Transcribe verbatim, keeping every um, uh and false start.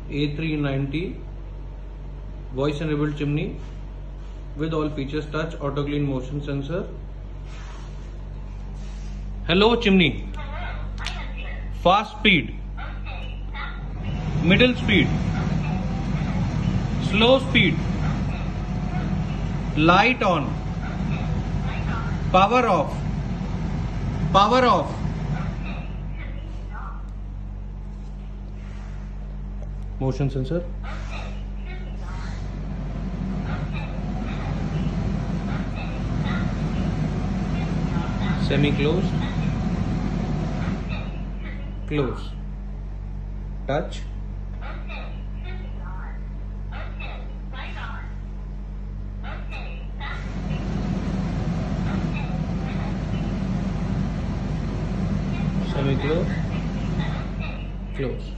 A three ninety voice enabled chimney with all features: touch, auto clean, motion sensor. Hello chimney. Fast speed, middle speed, slow speed, light on, power off, power off. Motion sensor. Semi closed, close, touch, semi closed, close.